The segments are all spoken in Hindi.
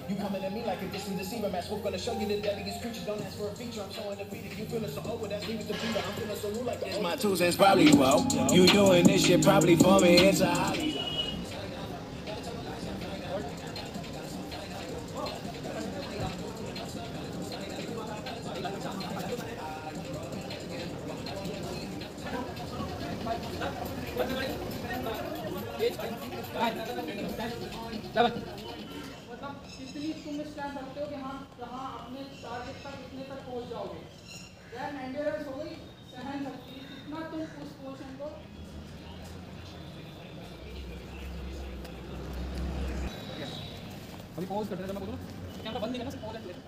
You coming at me like a distant deceiver. Match wolf gonna show you the deadliest creature. Don't ask for a feature. I'm so undefeated. You feeling so old, that's me with the fever. I'm feeling so new like this. My two cents probably well. You doing this shit probably for me. It's a hobby. मतलब कितनी तुम स्टैंड रखते हो कि हाँ कहाँ अपने टारगेट तक कितने तक पहुँच जाओगे। यार एंड्योरेंस हो गई, सहन शक्ति, कितना तुम उस पोर्शन को अभी पॉज करते हैं। मैं बोलूँ कैमरा बंद नहीं करना, सिर्फ पॉज करते हैं।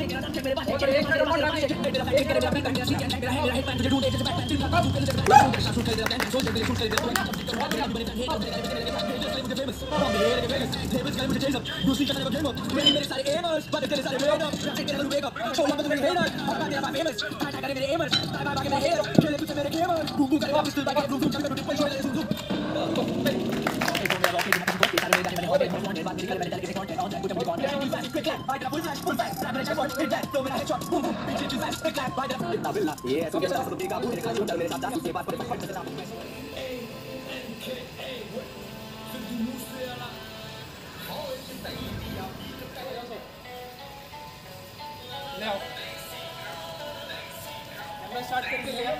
कैमरा स्टार्ट करके ले आओ।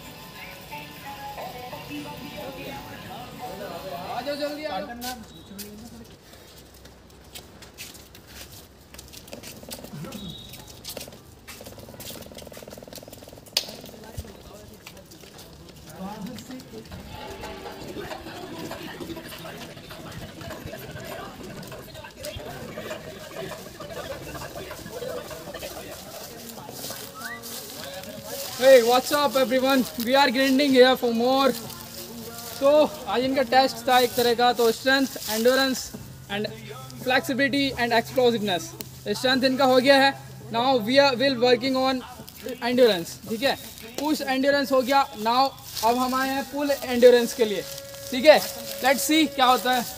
आ जाओ जल्दी आ जाओ। Hey, what's up everyone? We are grinding here for more. So आज इनका टेस्ट था एक तरह का, तो strength, endurance and flexibility and explosiveness. Strength इनका हो गया है। Now we are will working on endurance, ठीक है। पुश एंडोरेंस हो गया। नाउ अब हम आए हैं पुल एंडोरेंस के लिए, ठीक है। लेट्स सी क्या होता है।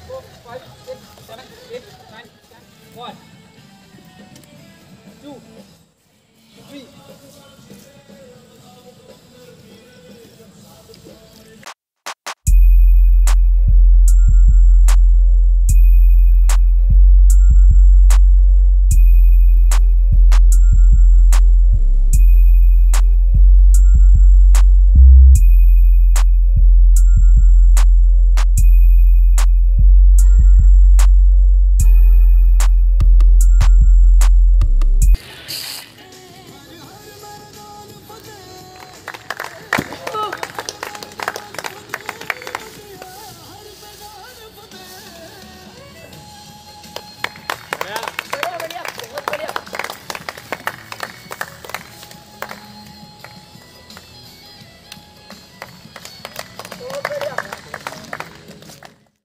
One, two,